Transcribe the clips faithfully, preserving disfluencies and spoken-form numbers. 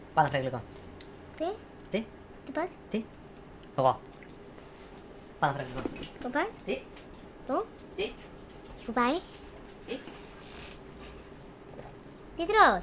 Πάντα φέρε γλυκό. Τι, Τι, τι πας, τι. Εγώ. Πάντα φέρε γλυκό. πού πας, Τι, πού, τι, πού πάει, τι. τι τρως.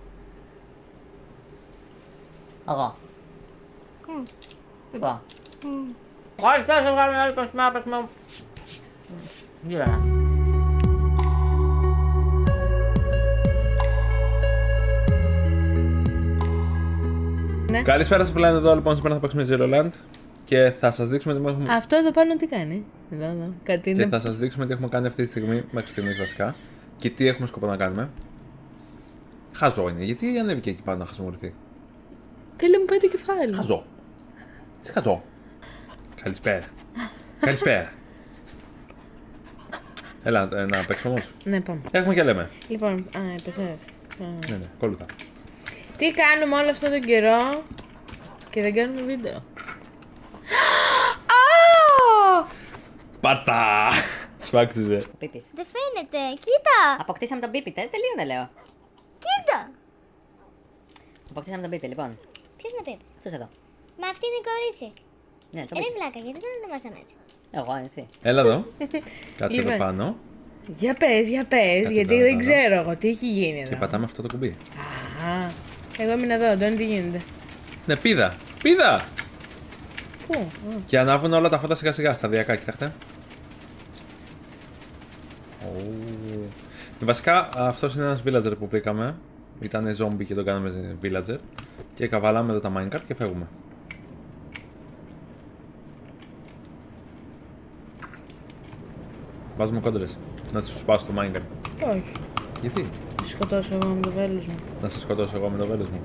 Εγώ. Μμ, Τι πάω. μμ. Καλησπέρα σε βγάλουμε άλλη προσμένα παίξουμε. Γύρω να. Ναι. Καλησπέρα σας, πλέον εδώ λοιπόν σήμερα θα παίξουμε Zero Land και θα σας δείξουμε τι έχουμε... Αυτό εδώ πάνω τι κάνει. Εδώ, εδώ. Κάτι και είναι. θα σας δείξουμε τι έχουμε κάνει αυτή τη στιγμή, μέχρι στιγμής βασικά, και τι έχουμε σκοπό να κάνουμε. Χαζό είναι, γιατί ανέβηκε εκεί πάνω να χρησιμοποιηθεί. Θέλει να μου πάει το κεφάλι. Χαζό. Τι χαζό. Καλησπέρα. Καλησπέρα. Έλα, ε, να παίξουμε όμως. Ναι, πάμε. Έχουμε και λέμε. Λοιπόν, α, είπες έτσι. Α. Ναι, ναι, κόλλητα. Τι κάνουμε όλο αυτόν τον καιρό και δεν κάνουμε βίντεο. Α! Πατά! Σφάξιζε. Ο Πίπης. Δεν φαίνεται, κοίτα, Αποκτήσαμε τον Πίπη, τε- τελείωνε λέω. κοίτα. Αποκτήσαμε τον Πίπη, λοιπόν. Ποιος να πει. Αυτός εδώ. Μα αυτή είναι η κορίτσι. Ναι, τον Ρε Πίπη. βλάκα, γιατί τον ονομάσαμε έτσι. Εγώ, εσύ. Έλα εδώ. Κάτσε εδώ Λοιπόν. πάνω Για πες, για πες, Κάτσε γιατί εδώ, δεν εδώ. ξέρω εγώ τι έχει γίνει εδώ. και πατάμε αυτό το κουμπί. Α, εγώ ήμουν εδώ, Αντώνη, τι γίνεται. Ναι, πίδα! Πίδα! Πού, α. Και ανάβουν όλα τα φώτα σιγά σιγά σταδιακά, κοιτάξτε. Oh. Βασικά αυτός είναι ένας villager που βρήκαμε. Ήταν zombie και τον κάναμε villager. Και καβαλάμε εδώ τα minecart και φεύγουμε. Βάζουμε κόντρες. Να τις σου σπάσω το minecart. Όχι, Γιατί? θα σου σκοτώσω εγώ με το βέλος μου. Να σε σκοτώσω εγώ με το βέλος μου.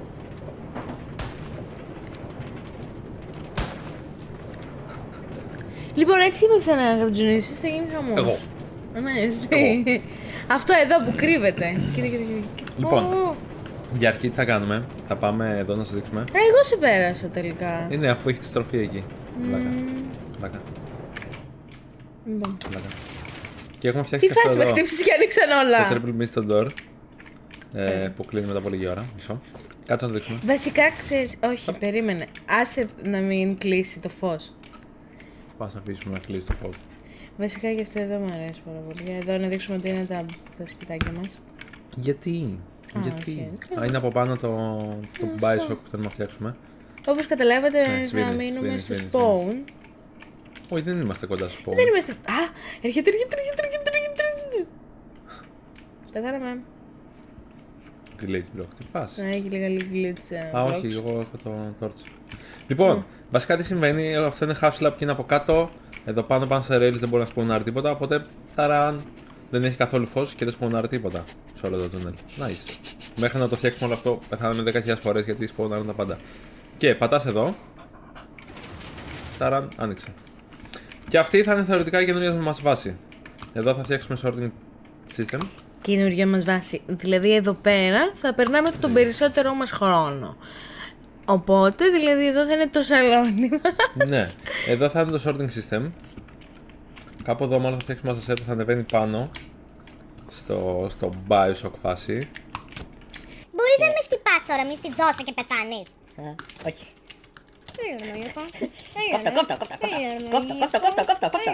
Λοιπόν, έτσι είμαι ξανά γρατζουνίσεις, θα γίνει χαμός. Εγώ. Ναι, εσύ. Αυτό εδώ που κρύβεται. Κοίτα, κοίτα, κοίτα. Λοιπόν. Ω, Για αρχή τι θα κάνουμε? Θα πάμε εδώ να σας δείξουμε. Α, εγώ σε πέρασα τελικά. Είναι αφού έχει τη στροφή εκεί. Βλάκα. Μμμ. Βλάκα. Λοιπόν. Βλάκα. Και έχουμε φτιάξει Τι και φάση αυτό με εδώ. χτύπησες και άνοιξαν Το όλα. triple mist door. Ε, που κλείνει μετά από λίγη ώρα. Μισό. Κάτσε να το δείξουμε. Βασικά ξέρεις, όχι, περίμενε. Άσε να μην κλείσει το φως. Πας να αφήσουμε να κλείσει το φως. Βασικά και αυτό εδώ μου αρέσει πάρα πολύ. Εδώ να δείξουμε ότι είναι τα, τα σπιτάκια μας. Γιατί? Α, Γιατί? όχι. Α, είναι από πάνω το, το Bioshock που θέλουμε να φτιάξουμε. Όπως καταλάβατε, Ναι, θα σβήνει, μείνουμε σβήνει, στο σβήνει, spawn. Όχι, δεν είμαστε κοντά στο spawn. Δεν είμαστε. Α! Έρχεται, έρχεται, έρχεται, έρχεται, έρχεται, έρχεται. Πεθάναμε. Glitch block. Τι πας? Να έχει λίγα λίγη glitch. ε, Α, blocks. όχι, εγώ έχω το torch. Λοιπόν, βασικά τι συμβαίνει, αυτό είναι half slab και είναι από κάτω. Εδώ πάνω πάνω σε rails δεν μπορεί να σπονάρει τίποτα. Οπότε, ταραν, δεν έχει καθόλου φως και δεν σπονάρει τίποτα σε όλο το τούνελ. Nice. Μέχρι να το φτιάξουμε όλο αυτό, πεθάναμε δέκα χιλιάδες φορές γιατί σπονάρουν τα πάντα. Και πατάς εδώ. Ταραν, άνοιξε. Και αυτή θα είναι θεωρητικά η καινούργια μας βάση. Εδώ θα φτιάξουμε sorting system. Καινούργια μας βάση. Δηλαδή εδώ πέρα θα περνάμε τον περισσότερο μας χρόνο. Οπότε, δηλαδή εδώ θα είναι το σαλόνι μας. Ναι, εδώ θα είναι το sorting system. Κάπου εδώ μάλλον θα φτιάξουμε ένα σερ, θα ανεβαίνει πάνω στο, στο Bioshock φάση. Μπορείς να με χτυπάς τώρα, μη στη δώσω και πεθάνεις. Ε, όχι. Έλα, μαλάκα. Κόφτα, κόφτα, κόφτα, κόφτα. Κόφτα, κόφτα, κόφτα, κόφτα, κόφτα.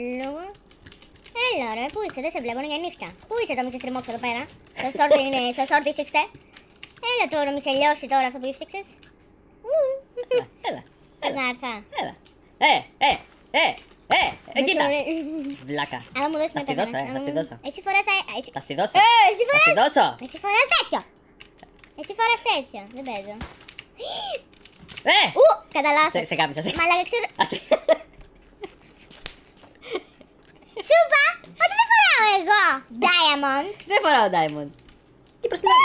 Έλα ρε, πού είσαι, δεν σε βλέπω, είναι για νύχτα. Πού είσαι το μη σε στριμώξω εδώ πέρα. Στο στόρτι είναι, στο στόρτι ήξεξε. Έλα τώρα, μη σε λιώσει τώρα αυτό που ήξεξες. Έλα, Θες να έρθα. έλα. Ε, ε, ε, ε, ε, κοίτα. Βλάκα. Άμα μου δώσεις Θα στη μετά. δώσω, ε, θα στη δώσω. Εσύ φοράς... α- εσύ- Θα στη δώσω. Ε, εσύ Θα στη φοράς... δώσω. Εσύ φοράς τέτοιο. Εσύ φοράς τέτοιο. Δεν παίζω. Ε, Ου, κατά λάθος. σε- σε κάμισα, σε- Μαλάκα, ξέρω... Ας τη- Σου είπα ότι δεν φοράω εγώ Diamond. Δεν φοράω Diamond. Τι προς την άλλη.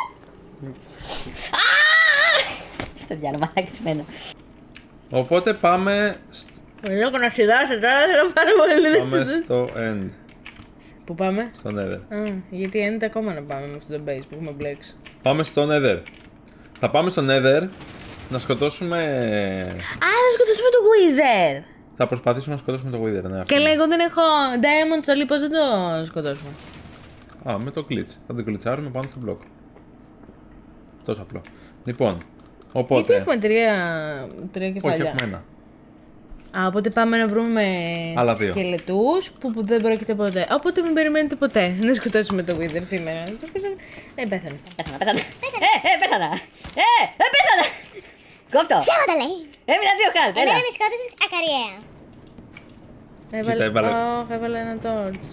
Στο διάλογο, μαλακισμένο. Οπότε πάμε, σ- Λόγω να σιδάσω τώρα, θέλω πάρα πολύ. πάμε στο end, Πού πάμε? στο nether. Α, γιατί είναι ακόμα να πάμε με αυτό το base που έχουμε μπλέξει. Πάμε στο nether. Θα πάμε στο nether να σκοτώσουμε... Α, θα σκοτώσουμε το Wither! Θα προσπαθήσουμε να σκοτώσουμε το Wither, ναι. αυτό Και είναι. λέει, εγώ δεν έχω Diamond, τσαλί, πώς δεν το σκοτώσουμε. Α, με το glitch. Θα το glitchάρουμε πάνω στο block. Τόσο απλό. Λοιπόν, Οπότε. Γιατί έχουμε τρία, τρία κεφάλια. Όχι, έχουμε ένα. Α, οπότε πάμε να βρούμε Άλλα δύο. σκελετούς που, που δεν πρόκειται ποτέ. Οπότε μην περιμένετε ποτέ να σκοτώσουμε το Wither σήμερα. Το σκοτώσαμε. Ε, πέθανε. Πέθανα, πέθανα. Ε, ε, πέθανα. Ε, ε, πέθανα. Κόφτω. Ψέματα λέει. Έμεινα δύο χάρτ, έλα. Εμένα με σκότωσες ακαριέα. Έβαλε, έβαλε. oh, έβαλε ένα torch.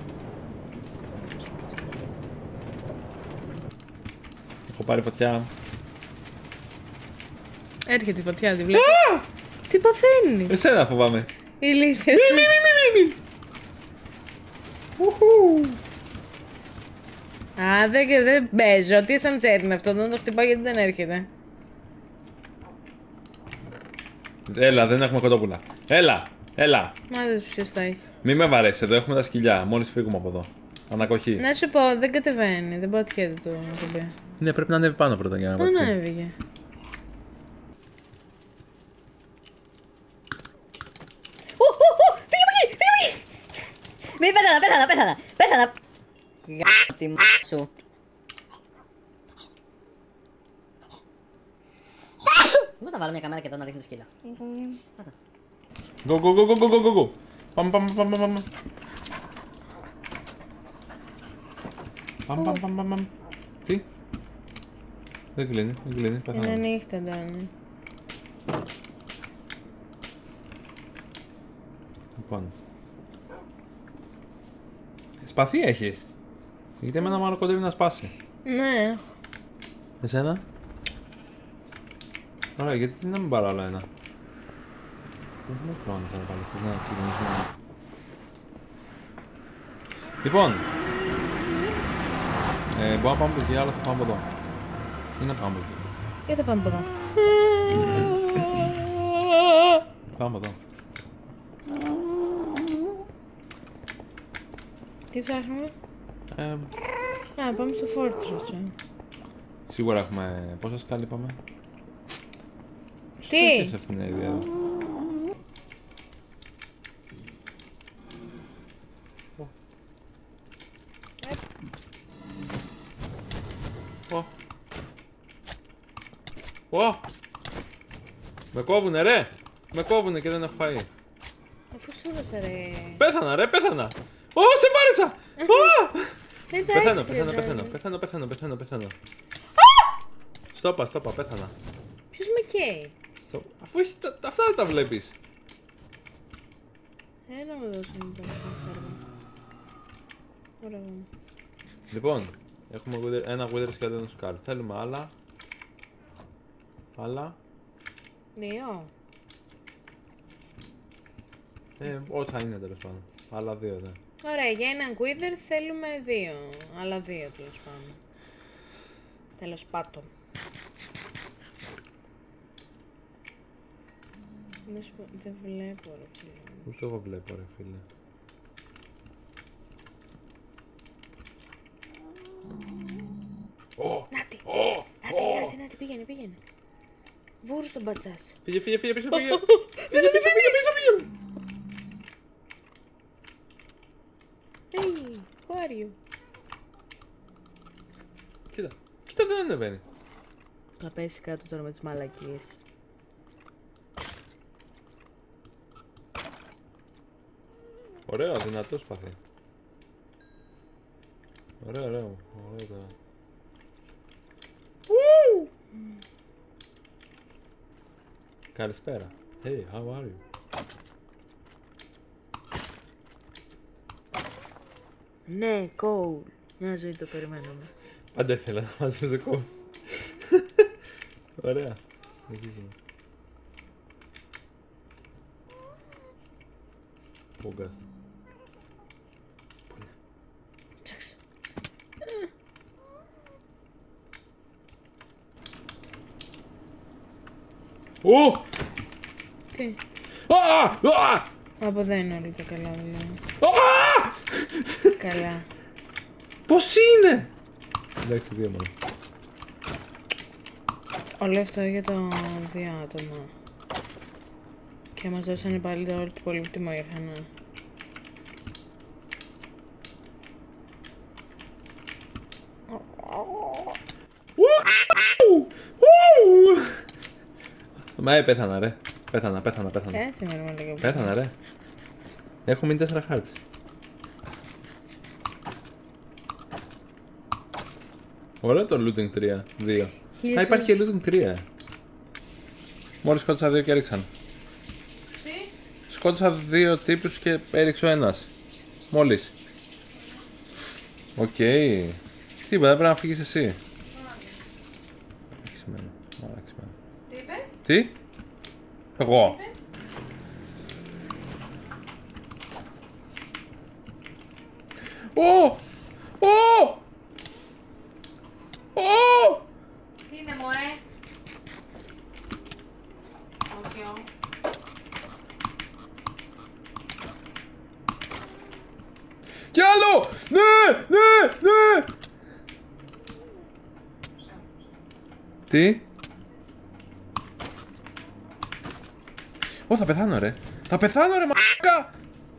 Έχω πάρει φωτιά. Έρχεται η φωτιά, τη βλέπω. Τι παθαίνει. Εσένα φοβάμαι. Ηλίθεια. Α, δεν δεν παίζω. Τι σαν τσέρνει αυτό, δεν το χτυπάω γιατί δεν έρχεται. Έλα, δεν έχουμε κοτόπουλα. Έλα, έλα. Μα δεν ποιος θα έχει. Μη με βαρέσει, εδώ έχουμε τα σκυλιά. Μόλις φύγουμε από εδώ. Ανακοχή. Να σου πω, δεν κατεβαίνει. Δεν πατιέται το κουμπί. Ναι, πρέπει να ανέβει πάνω πρώτα για να Δεν πατήσει. έβγε. Ου, ου, ου, φύγε από εκεί, φύγε από εκεί. Μη, πέθανα, πέθανα, πέθανα, πέθανα. Γα τη μ*** σου. Πώς θα βάλω μια καμέρα και εδώ να δείχνει το σκύλο. Go, go, go, go, go, go, go. Πάμε, πάμε, πάμε, πάμε. Πάμε, πάμε, πάμε, πάμε. Τι? Δεν κλείνει, δεν κλείνει, Είναι πέθανα. νύχτα, Ντάνι. Λοιπόν. Σπαθί έχεις. Γιατί εμένα μάλλον κοντεύει να σπάσει. Ναι. Εσένα? Ωραία, γιατί να μην πάρω άλλο ένα. Δεν έχουμε χρόνο τώρα πάλι, θες να ξεκινήσουμε. Λοιπόν. Ε, μπορούμε να πάμε από εκεί, αλλά θα πάμε από εδώ. Ή να πάμε από εκεί. Και θα πάμε από εδώ. Πάμε από εδώ. Τι ψάχνουμε? Ε, Α, πάμε στο Fortress. ε. σίγουρα έχουμε... Πόσα σκάλι είπαμε? Τι? Έχεις αυτήν την ιδέα εδώ. Ω. Ω. Με κόβουνε ρε! Με κόβουνε και δεν έχω φαΐ. Αφού σου έδωσα ρε. Πέθανα ρε, πέθανα! Ω, σε βάρεσα! Ω! Εντάξει, Πεθαίνω, πεθαίνω, ρε. πεθαίνω, πεθαίνω, πεθαίνω, πεθαίνω, πεθαίνω. Στόπα, στόπα, πέθανα. Ποιος με καίει? Στο- Αφού έχει τα- αυτά δεν τα βλέπεις. Ένα μου δώσει να το στέρβω. Ωραία. Λοιπόν, έχουμε wither- ένα wither και ένα skull. Θέλουμε άλλα. Άλλα. Δύο. Ε, όσα είναι τέλος πάντων. Άλλα δύο, ναι. Ωραία, για έναν Wither θέλουμε δύο. Άλλα δύο τέλος πάντων. Τέλος πάντων. Δεν σου πω- δεν βλέπω ρε φίλε. Ούτε εγώ βλέπω ρε φίλε. Νάτι! Νάτι, νάτι, νάτι, πήγαινε, πήγαινε. Βούρου τον μπατσάς. Φύγε, φύγε, φύγε πίσω, φύγε. Φύγε πίσω, φύγε πίσω, φύγε. Hey, who are you? Κοίτα, κοίτα δεν ανεβαίνει. Θα πέσει κάτω τώρα με τις μαλακίες. Ωραίο, δυνατό σπαθί. Ωραίο, ωραίο. Ωραίο τώρα. Ου! Καλησπέρα. Hey, how are you? Ναι, Cole. Μια ζωή το περιμένουμε. Πάντα ήθελα να μαζέψω κόμμα. Ωραία. Συνεχίζουμε. Πόγκαστα. Ψάξε. Ω! Τι. Α! Α! Από δεν είναι όλοι τα καλά δηλαδή. Α! Καλά. Πώς είναι! Εντάξει, δύο μόνο. Όλο αυτό για το δύο άτομα. Και μας δώσανε πάλι το όλο το πολύ τιμόχανα. Ου! Ου! Μα πέθανα ρε. Πέθανα, πέθανα, πέθανα. Έτσι με λίγο. Πέθανα ρε. Έχω μείνει τέσσερα hearts. Ωραίο το looting τρία, δύο. Χίλιες Α, υπάρχει και looting τρία. Μόλις σκότωσα δύο και έριξαν. Τι? Σκότωσα δύο τύπους και έριξε ο ένας. Μόλις. Οκ. Okay. Τίποτα, πρέπει να φύγεις εσύ. Έχει σημαίνει. Ωραία, έχει σημαίνει. Τι είπες? Τι? Εγώ. Ω! Ω! Ω! Τι είναι μωρέ? Όχι. Κι άλλο! Ναι! Ναι! Ναι! Τι? Ω, θα πεθάνω ρε. Θα πεθάνω ρε μαλάκα!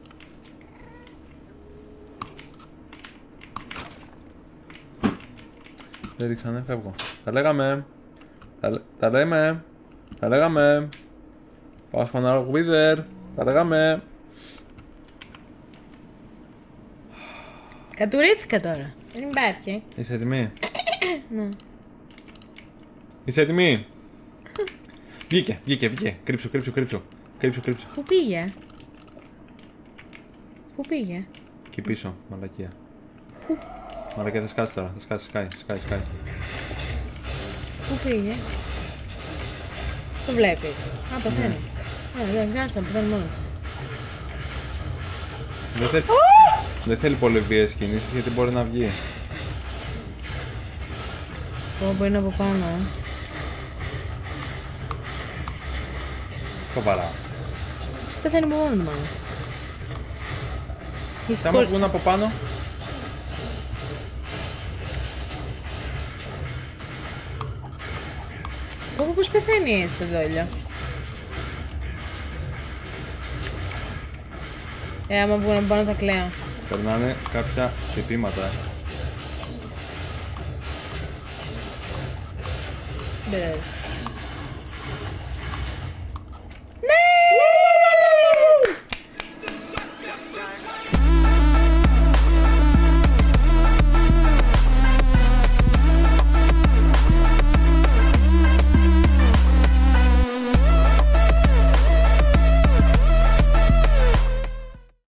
Δεν ρίξανε, φεύγω. Τα λέγαμε. Τα, λέ- τα λέμε. Τα λέγαμε. Πάω στο Narrow Wither. Τα λέγαμε. Κατουρήθηκα τώρα. Δεν υπάρχει. Είσαι έτοιμη? Ναι. Είσαι έτοιμη? Βγήκε, βγήκε, βγήκε. Κρύψου, κρύψου, κρύψου. Κρύψου, κρύψου. Πού πήγε? Πού πήγε? Εκεί πίσω, μαλακία. Μαλακία, θα σκάσει τώρα. Θα σκάσει, σκάει, σκάει, σκάει. Πού πήγε? Το βλέπεις? Α, πεθαίνει. Α, δεν ξέρεις, θα πεθαίνει μόνος. Δεν θέλει, δεν θέλει πολύ βίαιες κινήσεις γιατί μπορεί να βγει. Πω, μπορεί είναι από πάνω, ε. Σοβαρά. Πεθαίνει από μόνο του μάλλον. Και άμα βγουν από πάνω, Πω, πώς πεθαίνει έτσι το δόλιο? Ε, άμα βγουν από πάνω θα κλαίω. περνάνε κάποια χτυπήματα. ε. Δεν πειράζει.